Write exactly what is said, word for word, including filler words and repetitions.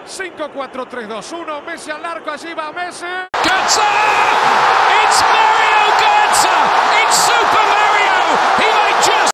cinco, cuatro, tres, dos, uno. Messi al arco, allí va Messi. ¡Cancelo!